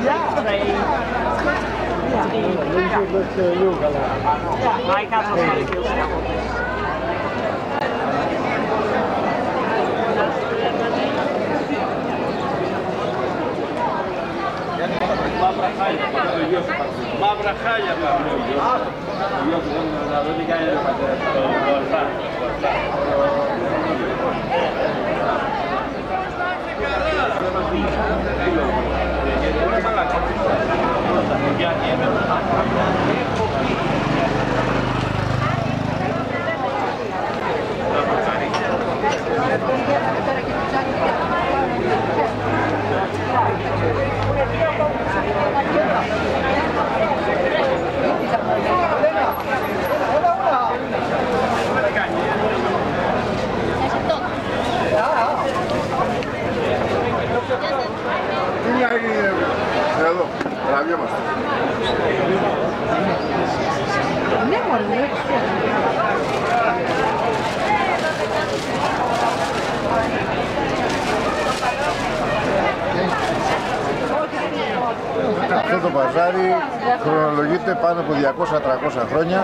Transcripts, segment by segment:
Μαύρα χάλια πάμε. Ο γιος μου να δω τι κάνει ρε πατέρα. Εδώ, τραβιόμαστε. Ναι, μωρέ. Αυτό το παζάρι χρονολογείται πάνω από 200-300 χρόνια.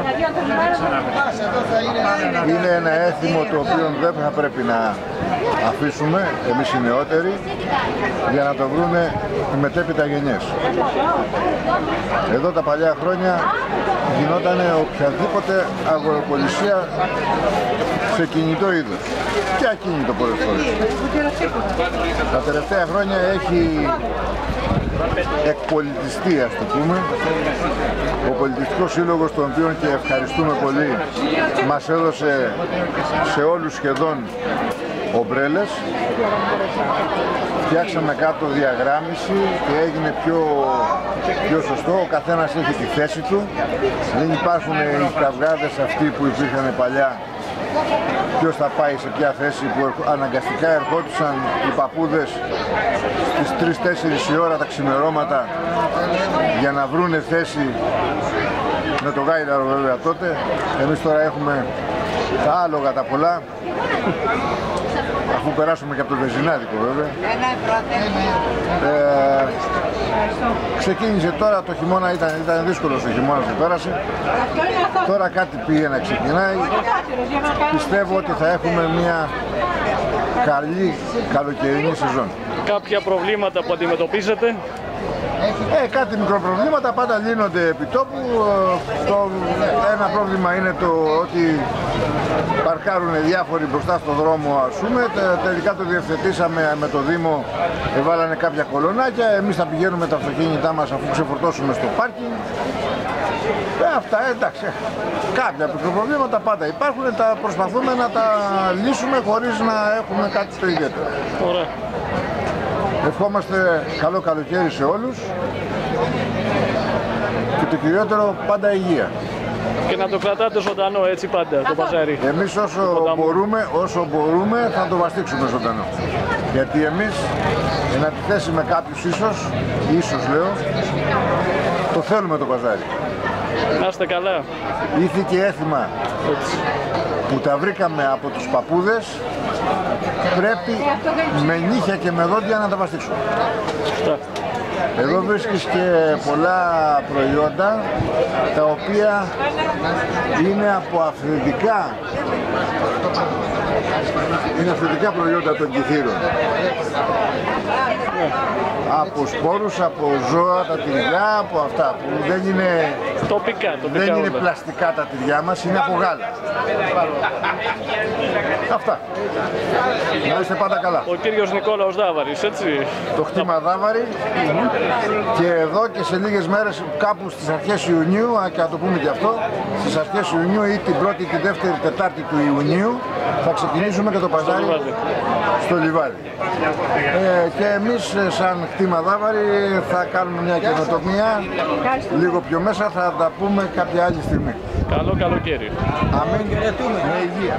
Είναι ένα έθιμο το οποίο δεν θα πρέπει να αφήσουμε εμείς οι νεότεροι για να το βρούνε οι μετέπειτα γενιές. Εδώ τα παλιά χρόνια γινόταν οποιαδήποτε αγοροπολισία σε κινητό είδος και ακίνητο πολλές φορές. Τα τελευταία χρόνια έχει εκπολιτιστεί, ας το πούμε. Ο Πολιτιστικός Σύλλογος, τον οποίο και ευχαριστούμε πολύ, μας έδωσε σε όλους σχεδόν ομπρέλες. Φτιάξαμε κάτω διαγράμμιση και έγινε πιο σωστό. Ο καθένας έχει τη θέση του. Δεν υπάρχουν οι καυγάδες αυτοί που υπήρχαν παλιά. Ποιος θα πάει σε ποια θέση, που αναγκαστικά ερχόντουσαν οι παππούδες στις 3-4 η ώρα τα ξημερώματα για να βρούνε θέση με το γάιδαρο βέβαια τότε. Εμείς τώρα έχουμε τα άλογα τα πολλά, αφού περάσουμε και από το βενζινάδικο βέβαια. Ξεκίνησε τώρα το χειμώνα, ήταν δύσκολο ο χειμώνας που πέρασε. Τώρα κάτι πήγε να ξεκινάει. Πιστεύω ότι θα έχουμε μια καλή καλοκαιρινή σεζόν. Κάποια προβλήματα που αντιμετωπίζετε? Κάτι μικροπροβλήματα πάντα λύνονται επί τόπου. Ένα πρόβλημα είναι το ότι παρκάρουν διάφοροι μπροστά στο δρόμο, ας πούμε. Τελικά το διευθετήσαμε με το Δήμο, εβάλανε κάποια κολονάκια. Εμείς θα πηγαίνουμε τα αυτοκίνητά μας αφού ξεφορτώσουμε στο πάρκινγκ. Αυτά εντάξει, κάποια μικροπροβλήματα πάντα υπάρχουν, τα προσπαθούμε να τα λύσουμε χωρίς να έχουμε κάτι το ιδιαίτερο. Ωραία. Ευχόμαστε καλό καλοκαίρι σε όλους και το κυριότερο πάντα υγεία. Και να το κρατάτε ζωντανό έτσι πάντα το παζάρι. Εμείς όσο μπορούμε θα το βαστίξουμε ζωντανό. Γιατί εμείς εν αντιθέσει με κάποιους ίσως λέω, το θέλουμε το παζάρι. Να είστε καλά. Ήθη και έθιμα που τα βρήκαμε από τους παππούδες, πρέπει με νύχια και με δόντια να τα βαστίξουμε. Εδώ βρίσκεις και πολλά προϊόντα τα οποία είναι από αυθεντικά προϊόντα των κιθήρων. Από σπόρους, από ζώα, τα τυριά, από αυτά που δεν είναι δεν είναι πλαστικά τα τυριά μας, είναι από γάλα. Αυτά. Να είστε πάντα καλά. Ο κύριος Νικόλαος Δάβαρης, έτσι. Το χτήμα Δάβαρη. Και εδώ και σε λίγες μέρες, κάπου στις αρχές Ιουνίου, και να το πούμε και αυτό, στις αρχές Ιουνίου ή την 1η, την 2η, Τετάρτη του Ιουνίου, θα ξεκινήσουμε και το παζάρι στο Λιβάδι. Και εμείς σαν χτήμα Δάβαρη θα κάνουμε μια καινοτομία, λίγο πιο μέσα, θα τα πούμε κάποια άλλη στιγμή. Καλό καλοκαίρι. Αμήν. Με υγεία.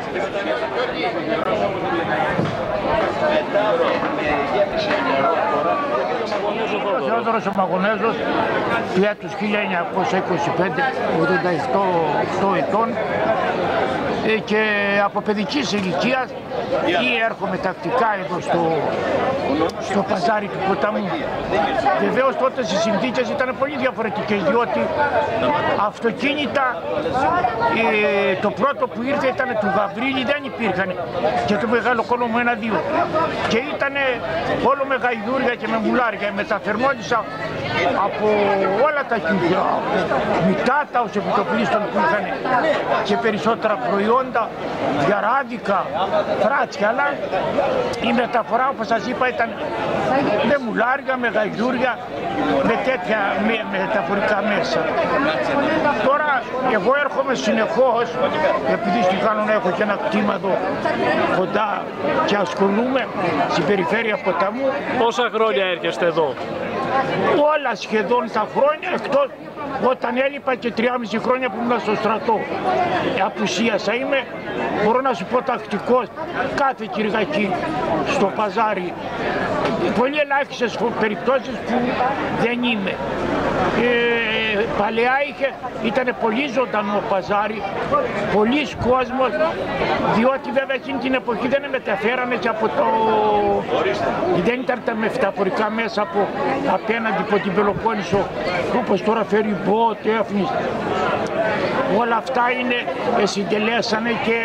Μετά με γέμισε νερό τώρα. Ο Θεόδωρος ο Μαγωνέζος του έτους 1925, 88 ετών, και από παιδικής ηλικίας έρχομαι τακτικά εδώ στο παζάρι του ποταμού. Βεβαίως τότε οι συνθήκες ήταν πολύ διαφορετικές, διότι αυτοκίνητα το πρώτο που ήρθε ήταν του Γαβρίλη, δεν υπήρχαν, και το Μεγαλοκόνομο 1-2, και ήταν όλο με γαϊδούρια και με μουλάρια. Μεταφερμόντισα από όλα τα κύματα, μητάτα ως επιτοπλίστων που είχαν και περισσότερα προϊόντα, διαράδικα, φράτσια, αλλά η μεταφορά, όπως σας είπα, ήταν με μουλάρια, με γαϊδούρια, με τέτοια μεταφορικά μέσα. Τώρα εγώ έρχομαι συνεχώς, επειδή στην Κάνωνα έχω και ένα κτήμα εδώ κοντά και ασχολούμαι στην περιφέρεια ποταμού. Πόσα χρόνια έρχεστε εδώ? Όλα σχεδόν τα χρόνια, εκτός όταν έλειπα και 3,5 χρόνια που ήμουν στο στρατό. Απουσίασα, είμαι, μπορώ να σου πω, τακτικός κάθε Κυριακή στο παζάρι. Πολύ ελάχιστες περιπτώσεις που δεν είμαι. Παλαιά ήταν πολύ ζωντανό παζάρι, πολλής κόσμος, διότι βέβαια εκείνη την εποχή δεν μεταφέρανε και από το... δεν ήταν τα μεταφορικά μέσα από απέναντι από την Πελοπόννησο, όπως τώρα φέρει μπότ, έφνης. Όλα αυτά συντελέσανε και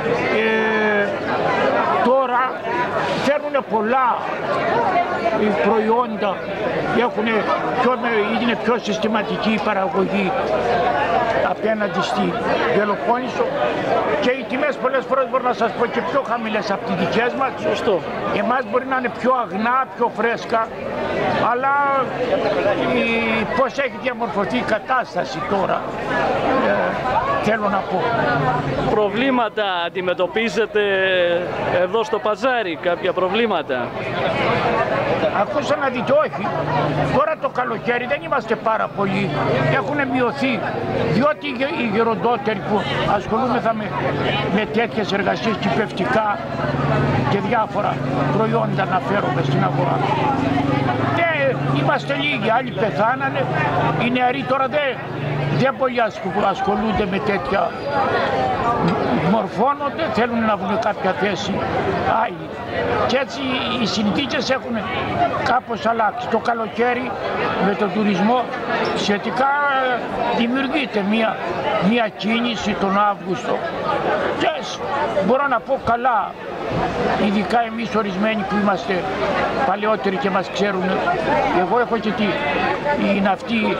τώρα φέρνουν πολλά προϊόντα, είναι πιο συστηματική η παραγωγή απέναντι στη Πελοπόννησο και οι τιμές πολλές φορές μπορώ να σας πω και πιο χαμηλές από τις δικές μας. Σωστό. Εμάς μπορεί να είναι πιο αγνά, πιο φρέσκα, αλλά πώς έχει διαμορφωθεί η κατάσταση τώρα, θέλω να πω. Προβλήματα αντιμετωπίζετε εδώ στο παζάρι, κάποια προβλήματα? Ακούσα να δείτε, όχι. Τώρα το καλοκαίρι δεν είμαστε πάρα πολλοί. Έχουν μειωθεί, διότι οι γεροντότεροι που ασχολούμεθα με τέτοιες εργασίες, κυπευτικά και διάφορα προϊόντα να φέρουμε στην αγορά. Είμαστε λίγοι, άλλοι πεθάνανε. Οι νεαροί τώρα δεν πολλοί ασχολούνται με τέτοια, μορφώνονται, θέλουν να βρουν κάποια θέση άλλοι. Και έτσι οι συνθήκες έχουν κάπως αλλάξει. Το καλοκαίρι με τον τουρισμό σχετικά δημιουργείται μια κίνηση τον Αύγουστο. Και μπορώ να πω καλά, ειδικά εμείς ορισμένοι που είμαστε παλαιότεροι και μας ξέρουν. Εγώ έχω και την αυτή,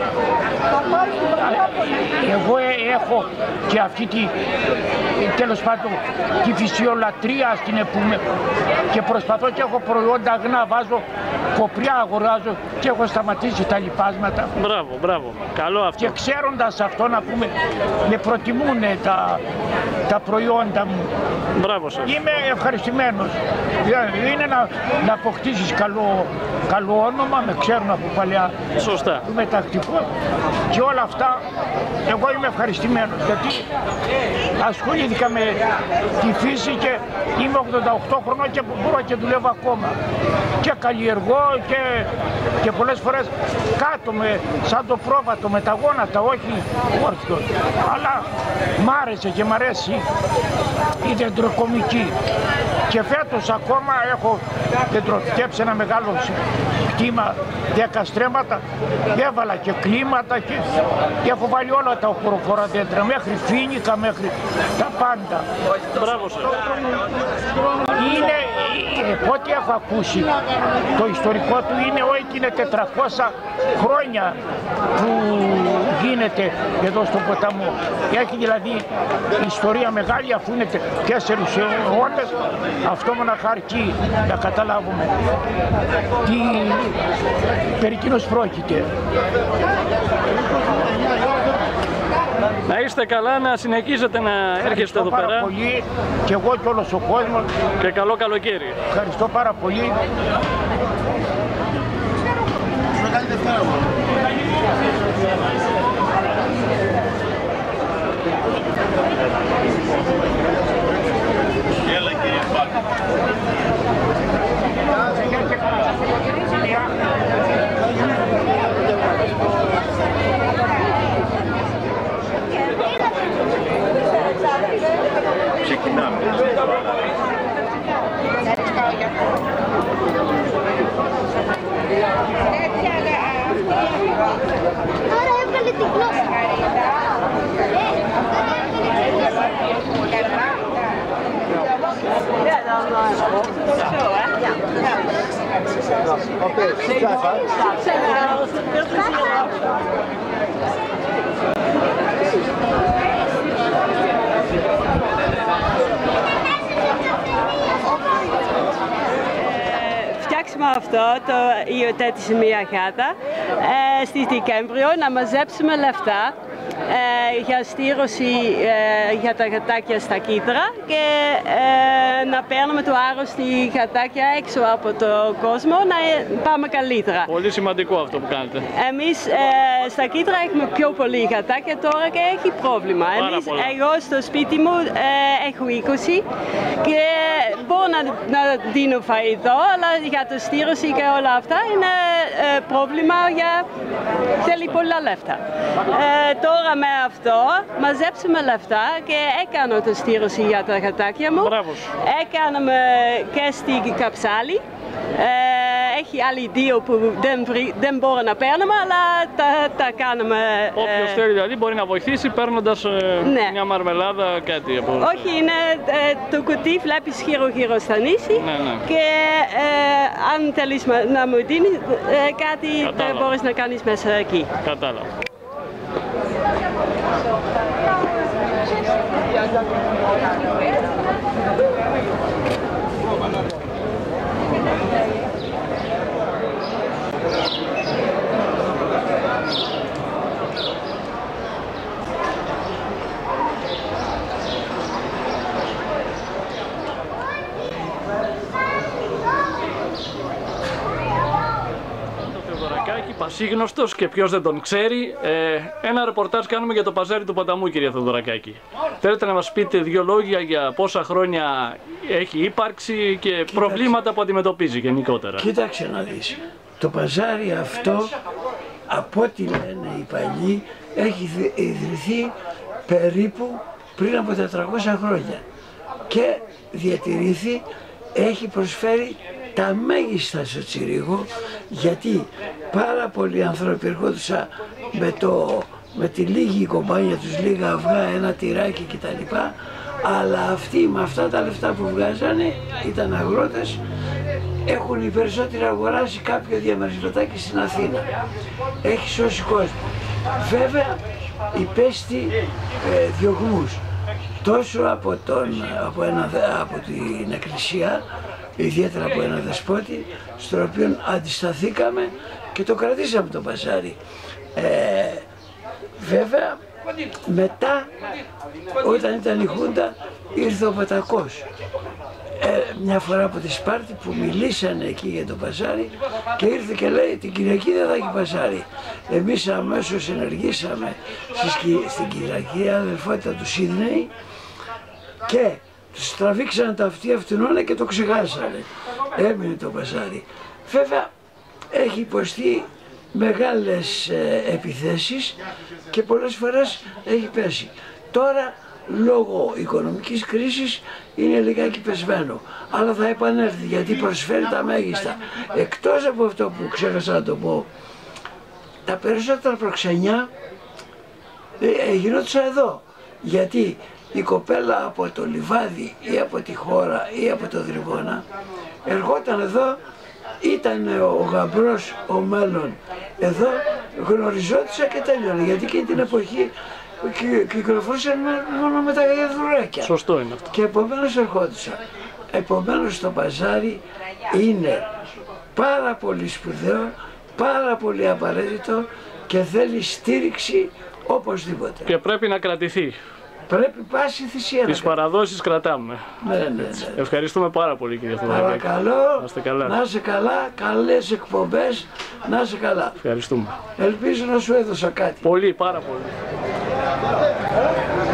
εγώ έχω και αυτή τέλος πάντων τη φυσιολατρία στην επούμε και προσπαθώ και έχω προϊόντα αγνά, βάζω κοπριά, αγοράζω και έχω σταματήσει τα λιπάσματα. Μπράβο, μπράβο, καλό αυτό. Και ξέροντας αυτό, να πούμε, με προτιμούν τα προϊόντα μου. Μπράβο σας. Είμαι ευχαριστημένος. Είναι να αποκτήσεις καλό όνομα, με ξέρουν από παλιά. Σωστά. Είμαι τακτικό και όλα αυτά εγώ είμαι ευχαριστημένος, γιατί ασχολήθηκα με τη φύση και είμαι 88 χρονών και μπορώ και δουλεύω ακόμα. Και καλλιεργώ και πολλές φορές κάτω σαν το πρόβατο με τα γόνατα, όχι όρθιο. Αλλά μ' άρεσε και μ' αρέσει η δεντροκομική. Και φέτος ακόμα έχω δεντροφυτέψει ένα μεγάλο κτήμα, 10 στρέμματα, έβαλα και κλίματα και έχω βάλει όλα τα χωροφόρα δέντρα, μέχρι φοίνικα, μέχρι τα πάντα. Μπράβο σας. Είναι, ό,τι έχω ακούσει, το ιστορικό του είναι 400 χρόνια που γίνεται εδώ στον ποταμό. Έχει δηλαδή ιστορία μεγάλη, αφού είναι 4 αιώνες, αυτό μοναχα αρκεί να καταλάβουμε περί τίνος πρόκειται. Να είστε καλά, να συνεχίσετε να έρχεστε εδώ πέρα. Ευχαριστώ πάρα πολύ και εγώ και όλος ο κόσμος. Και καλό καλοκαίρι. Ευχαριστώ πάρα πολύ. Έλα κύριε Πάκη. Τώρα έβγαλε την γλώσσα. Φτιάξουμε αυτό, το υιοθέτησε μια γάτα στη Δεκέμβριο να μαζέψουμε λεφτά για στήρωση για τα γατάκια στα κύτταρα και να παίρνουμε το άρρωστη γατάκια έξω από το κόσμο να πάμε καλύτερα. Πολύ σημαντικό αυτό που κάνετε. Εμείς στα κύτταρα έχουμε πιο πολλοί γατάκια τώρα και έχει πρόβλημα. Εγώ στο σπίτι μου έχω 20 και μπορώ να δίνω φαγητό, αλλά για το στήρωση και όλα αυτά είναι πρόβλημα, θέλει πολλά λεφτά. Τώρα με αυτό μαζέψουμε λεφτά και έκανα το στήρωση για τα γατάκια μου. Μπράβο. Έκαναμε και στην Καψάλη. Έχει άλλοι δύο που δεν μπορούν να παίρνουμε, αλλά τα κάνουμε. Όποιος θέλει δηλαδή μπορεί να βοηθήσει παίρνοντας μια μαρμελάδα, κάτι από... Όχι, είναι το κουτί, βλέπεις γύρω στα νήσι και αν θέλεις να μου δίνεις κάτι μπορείς να κάνεις μέσα εκεί. Κατάλαβα. Πασίγνωστος και ποιος δεν τον ξέρει, ένα ρεπορτάζ κάνουμε για το παζάρι του Ποταμού, κυρία Θεοδωρακάκη. Θέλετε να μας πείτε δύο λόγια για πόσα χρόνια έχει ύπαρξη και προβλήματα που αντιμετωπίζει γενικότερα? Κοίταξε να δεις, το παζάρι αυτό, από ό,τι λένε οι παλιοί, έχει ιδρυθεί περίπου πριν από 400 χρόνια και διατηρήθη, έχει προσφέρει τα μέγιστα στο Τσιρίγο, γιατί πάρα πολλοί άνθρωποι ερχόντουσαν με τη λίγη κομπάνια τους, λίγα αυγά, ένα τυράκι κτλ. Αλλά αυτοί με αυτά τα λεφτά που βγάζανε, ήταν αγρότες, έχουν οι περισσότεροι αγοράσει κάποιο διαμερισματάκι στην Αθήνα. Έχει σώσει κόσμο. Βέβαια υπέστη διωγμούς τόσο από την εκκλησία, ιδιαίτερα από ένα δεσπότη, στο οποίο αντισταθήκαμε και το κρατήσαμε το παζάρι. Βέβαια, μετά, όταν ήταν η Χούντα, ήρθε ο Πατακός. Μια φορά από τη Σπάρτη που μιλήσανε εκεί για το παζάρι και ήρθε και λέει την Κυριακή δεν θα έχει παζάρι. Εμείς αμέσως ενεργήσαμε στην Κυριακή αδελφότητα του Σίδνεϊ και τους τραβήξαν τα αυτοινόνα και το ξεχάσανε. Έμεινε το παζάρι. Βέβαια έχει υποστεί μεγάλες επιθέσεις και πολλές φορές έχει πέσει. Τώρα λόγω οικονομικής κρίσης είναι λιγάκι πεσμένο, αλλά θα επανέλθει γιατί προσφέρει τα μέγιστα. Εκτός από αυτό που ξέχασα να το πω, τα περισσότερα προξενιά γινόντουσαν εδώ, γιατί η κοπέλα από το Λιβάδι ή από τη Χώρα ή από το Δρυγόνα ερχόταν εδώ, ήταν ο γαμπρός, ο μέλλον εδώ, γνωριζόντουσαν και τέλειωνε, γιατί εκείνη την εποχή κυκλοφορούσαν μόνο με τα γαϊδουράκια. Σωστό είναι αυτό. Και επομένως ερχόντουσαν. Επομένως το παζάρι είναι πάρα πολύ σπουδαίο, πάρα πολύ απαραίτητο και θέλει στήριξη οπωσδήποτε. Και πρέπει να κρατηθεί. Πρέπει πάση θυσία. Τις παραδόσεις κρατάμε. Ναι. Ευχαριστούμε πάρα πολύ, κύριε Θεοδωρακάκη. Παρακαλώ, να είσαι καλά, καλές εκπομπές, να είσαι καλά. Ευχαριστούμε. Ελπίζω να σου έδωσα κάτι. Πολύ, πάρα πολύ.